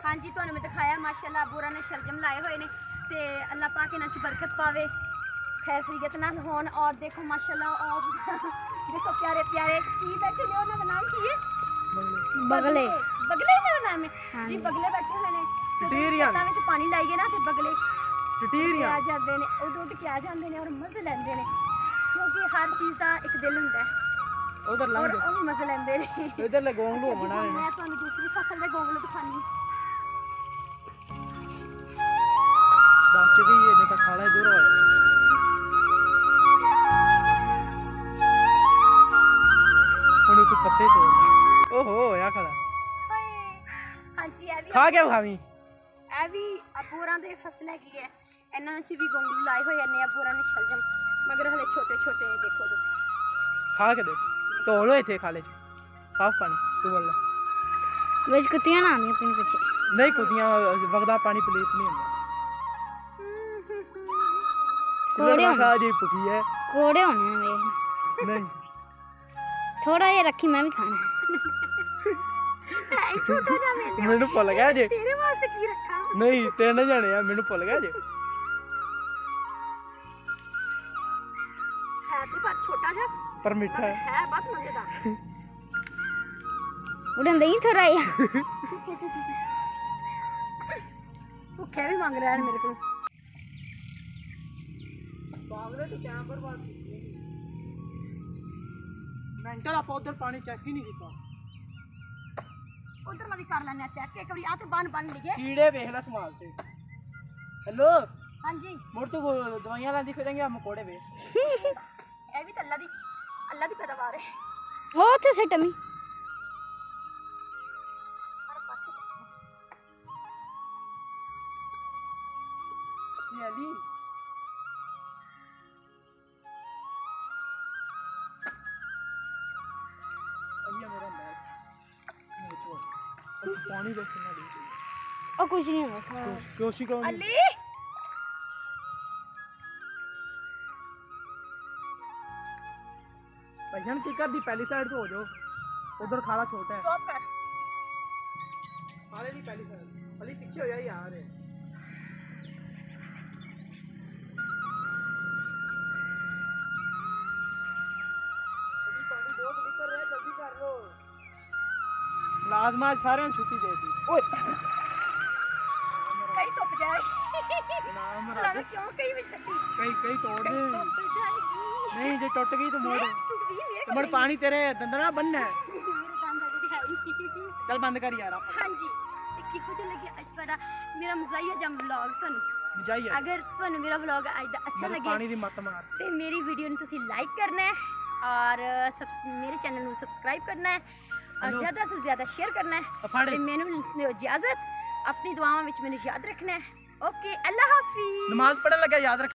हाँ जी, तुहानू मैं दिखाया माशाअल्लाह बोरा ने शलजम लाए हुए ने ते अल्लाह पाक इन्हां च बरकत पावे, खैर खरीयत नाल होन। और देखो माशाअल्लाह और देखो प्यारे प्यारे की बैठे ने, उन्हां दा नाम की है बगले। बगले इन्हां दा नाम है जी, बगले बैठे हुए ने। टिटीरियां खेतां विच पानी लाइए ना ते बगले टिटीरियां आ जाते ने, उड़ के आ जाते हैं और मजे लेंदे ने, क्योंकि हर चीज़ का एक दिल होंदा है उधर और लंघ वो भी मजे लेंदे ने। इधर ले गोंगलू अच्छा जी, मना हुण ने मैं तुहानू दूसरी फसल दे गोंगलू दिखानी। बच गई है, नहीं तो खाला दूर हो हुण तू पत्ते तोड़। ओहो या खाला हाँ जी, ए भी खा के खावी ਇਹ ਵੀ ਅਬੂਰਾਂ ਦੇ ਫਸਲ ਹੈਗੀ ਹੈ, ਇਹਨਾਂ 'ਚ ਵੀ ਗੋਂਗਲੂ ਲਾਏ ਹੋਏ ਨੇ, ਅਬੂਰਾਂ ਨੇ ਸ਼ਲਜਮ, ਮਗਰ ਹਲੇ ਛੋਟੇ ਛੋਟੇ ਦੇਖੋ ਤੁਸੀਂ। खा के देख तो लो थे खाले साफ पानी तू बोल ਵਿੱਚ ਕੁੱਤੀਆਂ ਨਾ ਆਉਂਦੀਆਂ ਆਪਣੇ ਪਿੱਛੇ। नहीं कुतियां वगदा पानी पलीत नहीं होता कोड़े खा जी पुकी है ਕੋੜੇ ਹੋਣੇ ਨੇ ਵੇਖ, नहीं ਥੋੜਾ ਜਿਹਾ ਰੱਖੀ ਮੈਂ ਵੀ ਖਾਣਾ। ਇਹ ਛੋਟਾ ਜਿਹਾ ਮੇਲੇ मैनू भुल गया जे ਤੇਰੇ ਵਾਸਤੇ ਕੀ ਰੱਖਾਂ? नहीं तीन जाने आ मैनू भुल गया जे ਹੈ ਤੇ ਪਰ ਛੋਟਾ ਜਿਹਾ, पर मीठा ਮਗਰ है ਹੈ ਬਹੁਤ ਮਜ਼ੇਦਾਰ। ਉਡਣ ਦਈ ਥੋੜਾ ਜਿਹਾ। ਭੁੱਖੇ ਵੀ ਮੰਗ ਰਿਹਾ ਮੇਰੇ ਕੋਲ। पागले तो क्या बर्बाद की मेंटल आप उधर पानी चेक ही नहीं किया ਉਧਰ ਮੈਂ ਵੀ ਕਰ ਲੈਣਾ ਚੈੱਕ, ਇੱਕ ਵਾਰੀ ਆ ਤੇ ਬਣ ਲਈਏ। कीड़े देख ले संभाल से हेलो ਹਾਂਜੀ, मुड़ तू दवाइयां लांदी फिरेंगे मकोड़े वे ਇਹ ਵੀ ਤਾਂ ਅੱਲਾ ਦੀ ਪੈਦਾਵਾਰ ਹੈ। ਉਹ ਉੱਥੇ ਸਿੱਟ ਮੀ ਹਰ ਪਾਸੇ ਸਿੱਟ ये अली अलिया मेरा मैच पानी देख कितना दी ਉਹ ਕੁਝ ਨਹੀਂ ਹੁੰਦਾ। कोशी कौन अली भैया की कर दी पहली साइड तो हो जाओ उधर खाला छोटा है स्टॉप कर। खाले की पहली साइड अली पीछे हो जाए यार अभी पानी बहुत निकल रहा है जल्दी कर लो लाजमा सारे छुट्टी दे दी ओए कहीं टुट जाएगी। नाम भला मैं क्यों कहीं भी सटी? कहीं कहीं तोड़ दे कहीं टुट जाएगी। नहीं जो टूट गई तो मोड़ टूट गई मेरे तो मोड़ पानी तेरे दंदना बनना है मेरे काम का है ही। चल बंद कर यार आप हाँ जी, ते किहो जिहा लगे अज बड़ा मेरा मज़ाहिया जम व्लॉग तुहानू। जाइए अगर तुहानू मेरा व्लॉग अज दा अच्छा मेरे लगे पानी दी मत मार ते मेरी वीडियो नू तुसी लाइक करना है और मेरे चैनल नू सब्सक्राइब करना है और हेलो। ज़्यादा से ज़्यादा शेयर करना है फड़ ते मैनू दिओ इजाज़त, अपनी दुआवां विच मैनू याद रखना है। ओके, अल्लाह हाफिज़। नमाज पढ़ने लगा याद रख